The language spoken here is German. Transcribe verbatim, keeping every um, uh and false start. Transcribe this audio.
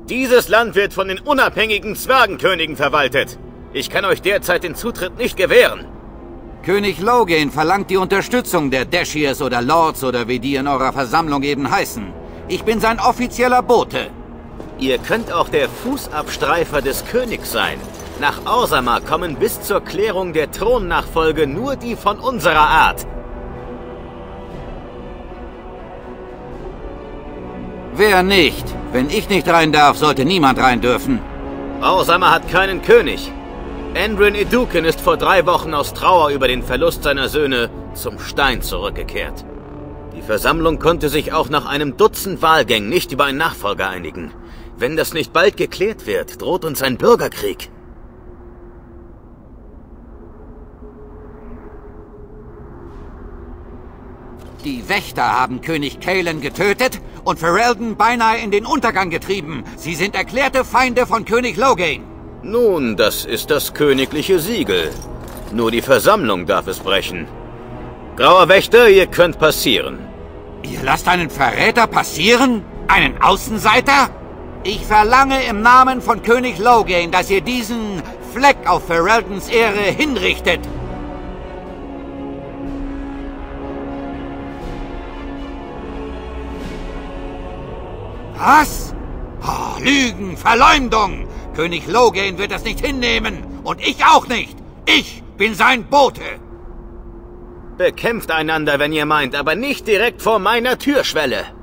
Dieses Land wird von den unabhängigen Zwergenkönigen verwaltet. Ich kann euch derzeit den Zutritt nicht gewähren. König Loghain verlangt die Unterstützung der Dashiers oder Lords oder wie die in eurer Versammlung eben heißen. Ich bin sein offizieller Bote. Ihr könnt auch der Fußabstreifer des Königs sein. Nach Orzammar kommen bis zur Klärung der Thronnachfolge nur die von unserer Art. Wer nicht? Wenn ich nicht rein darf, sollte niemand rein dürfen. Orzammar hat keinen König. Endrin Eduken ist vor drei Wochen aus Trauer über den Verlust seiner Söhne zum Stein zurückgekehrt. Die Versammlung konnte sich auch nach einem Dutzend Wahlgängen nicht über einen Nachfolger einigen. Wenn das nicht bald geklärt wird, droht uns ein Bürgerkrieg. Die Wächter haben König Cailan getötet und Ferelden beinahe in den Untergang getrieben. Sie sind erklärte Feinde von König Loghain. Nun, das ist das königliche Siegel. Nur die Versammlung darf es brechen. Grauer Wächter, ihr könnt passieren. Ihr lasst einen Verräter passieren? Einen Außenseiter? Ich verlange im Namen von König Loghain, dass ihr diesen Fleck auf Fereldens Ehre hinrichtet. Was? Oh, Lügen, Verleumdung! König Loghain wird das nicht hinnehmen. Und ich auch nicht. Ich bin sein Bote. Bekämpft einander, wenn ihr meint, aber nicht direkt vor meiner Türschwelle.